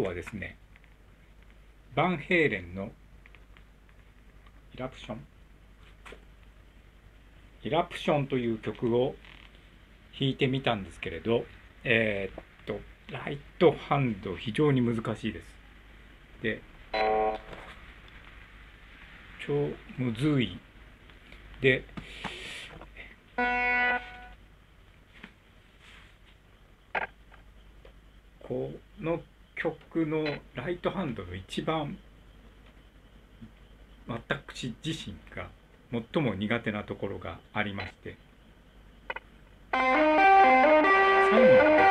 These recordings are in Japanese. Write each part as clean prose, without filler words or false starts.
はですね、バンヘイレンのイラプションという曲を弾いてみたんですけれど、ライトハンド非常に難しいです。で、超むずい。で、この曲のライトハンドの一番私自身が最も苦手なところがありまして、最後のところです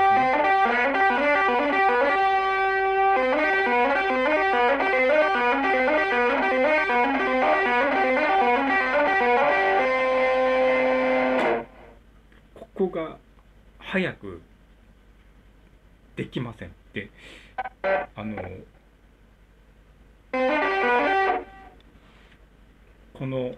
ね。ここが早くできません。で、この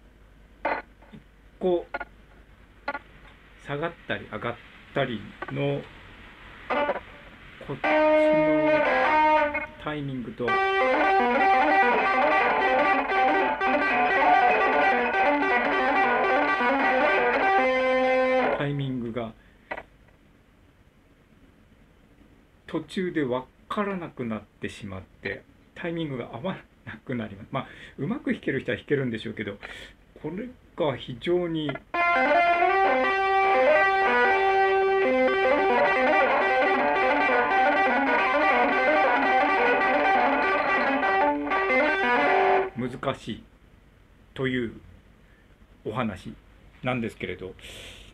こう下がったり上がったりのこっちのタイミングとタイミングが途中で分からなくなってしまって、タイミングが合わなくなります。まあうまく弾ける人は弾けるんでしょうけど、これが非常に難しいというお話なんですけれど、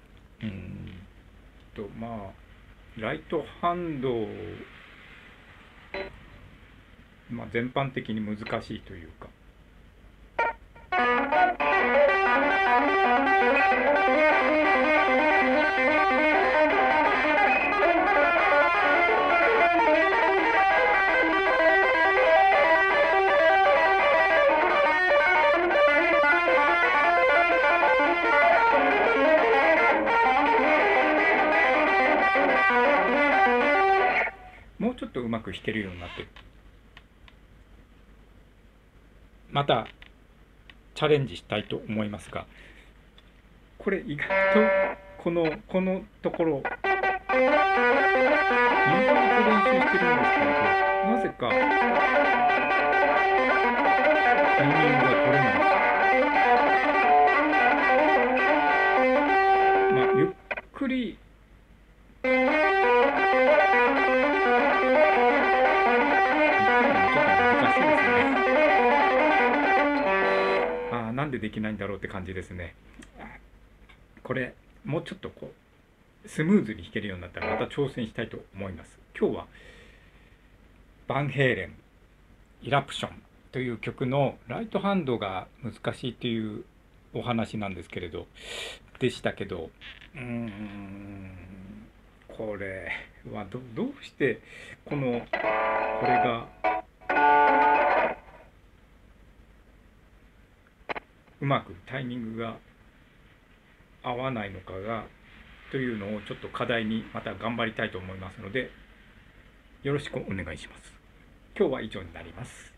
まあライトハンド、全般的に難しいというか、もうちょっとうまく弾けるようになってる。またチャレンジしたいと思いますが、これ意外とこのところ意外と練習してるんですけれど、なぜかタイミングが取れないです。ゆっくりなんでできないんだろうって感じですね。これもうちょっとスムーズに弾けるようになったらまた挑戦したいと思います。今日はバンヘイレンイラプションという曲のライトハンドが難しいというお話なんですけれどでしたけど、これはどうしてこれがうまくタイミングが合わないのかというのをちょっと課題にまた頑張りたいと思いますので、よろしくお願いします。今日は以上になります。